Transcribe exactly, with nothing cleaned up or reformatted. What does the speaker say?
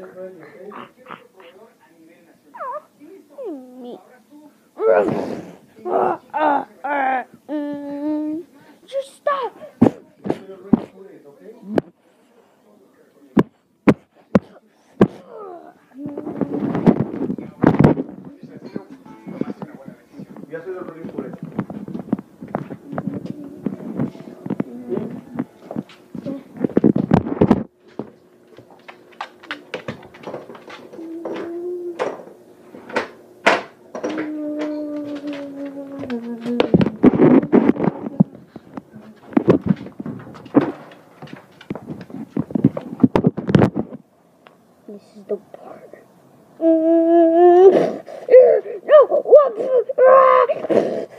Me. Just stop. Ya soy el Rodríguez por eso. This is the part. No! What?